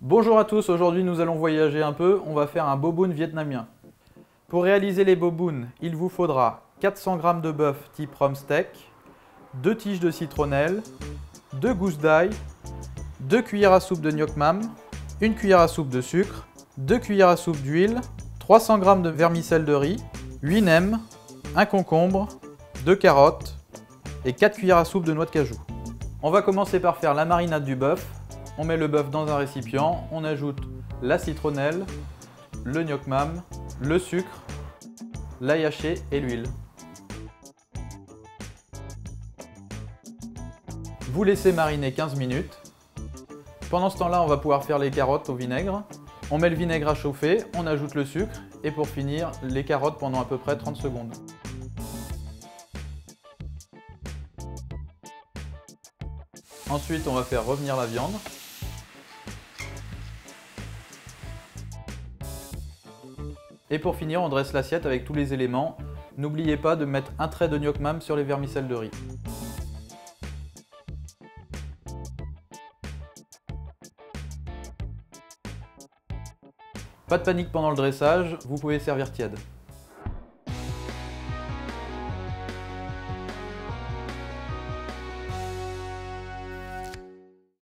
Bonjour à tous, aujourd'hui nous allons voyager un peu, on va faire un boboon vietnamien. Pour réaliser les boboons, il vous faudra 400 g de bœuf type rhum steak, 2 tiges de citronnelle, 2 gousses d'ail, 2 cuillères à soupe de gnoc mam, 1 cuillère à soupe de sucre, 2 cuillères à soupe d'huile, 300 g de vermicelle de riz, 8 nems, 1 concombre, 2 carottes et 4 cuillères à soupe de noix de cajou. On va commencer par faire la marinade du bœuf. On met le bœuf dans un récipient, on ajoute la citronnelle, le gnoc mam, le sucre, l'ail haché et l'huile. Vous laissez mariner 15 minutes. Pendant ce temps-là, on va pouvoir faire les carottes au vinaigre. On met le vinaigre à chauffer, on ajoute le sucre et pour finir, les carottes pendant à peu près 30 secondes. Ensuite, on va faire revenir la viande. Et pour finir, on dresse l'assiette avec tous les éléments. N'oubliez pas de mettre un trait de gnoc mam sur les vermicelles de riz. Pas de panique pendant le dressage, vous pouvez servir tiède.